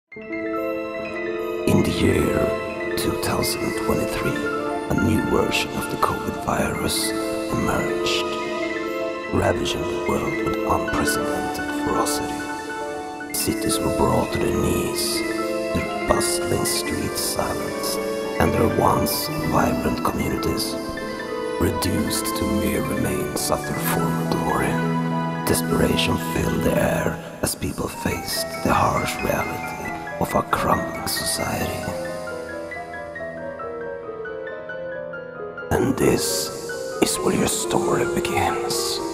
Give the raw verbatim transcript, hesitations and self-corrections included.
In the year two thousand twenty-three, a new version of the COVID virus emerged, ravaging the world with unprecedented ferocity. Cities were brought to their knees, their bustling streets silenced, and their once vibrant communities reduced to mere remains of their former glory. Desperation filled the air as people faced the harsh reality of a crumbling society. And this is where your story begins.